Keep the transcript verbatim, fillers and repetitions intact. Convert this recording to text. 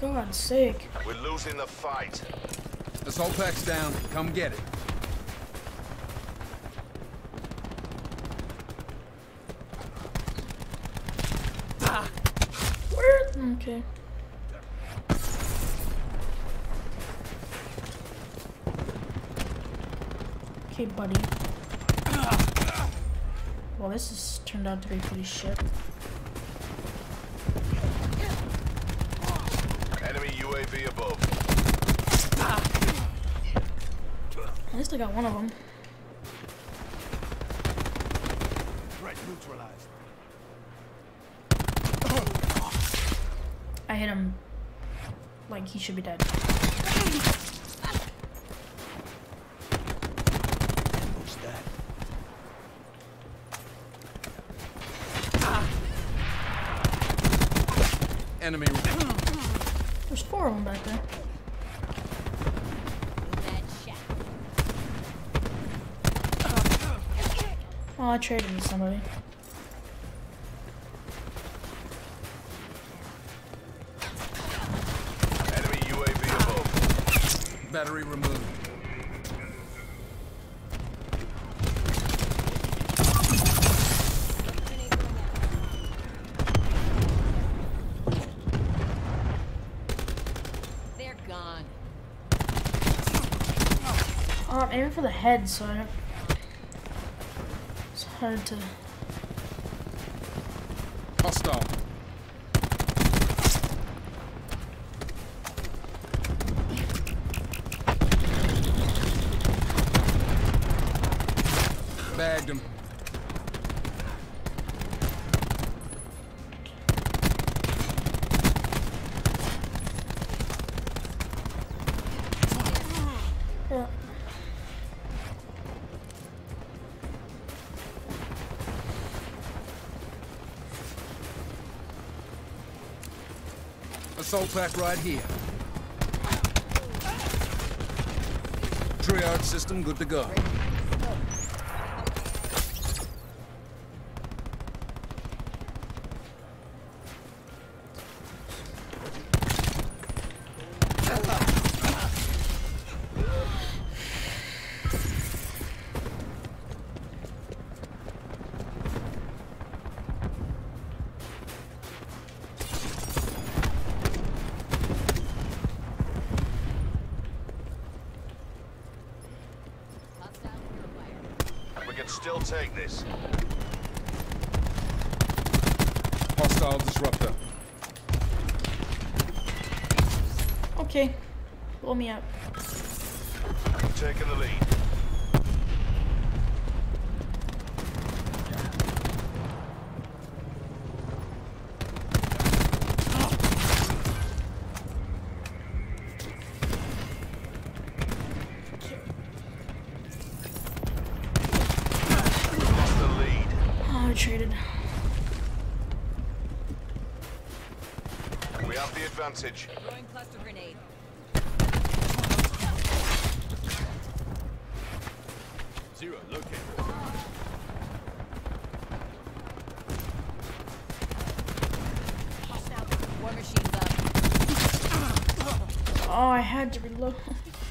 God's sake. We're losing the fight. Assault pack's down. Come get it. Ah. Where? Okay. Okay, buddy. Well, this has turned out to be pretty shit. Enemy U A V above. At least I got one of them. Threat neutralized. I hit him like he should be dead. Who's that? Enemy. There's four of them back there. Oh, I traded with somebody. Enemy U A V above. Battery removed. They're gone. Oh, I'm aiming for the head, so I have. It's hard to. Hostile. Bagged him. Yeah. Assault pack right here. Triage system good to go. We can still take this. Hostile disruptor. Okay. Blow me out. We've taken the lead. Lost the lead. Oh, I traded. We have the advantage. Throwing cluster grenade. Zero located. War machines up. Oh, I had to reload.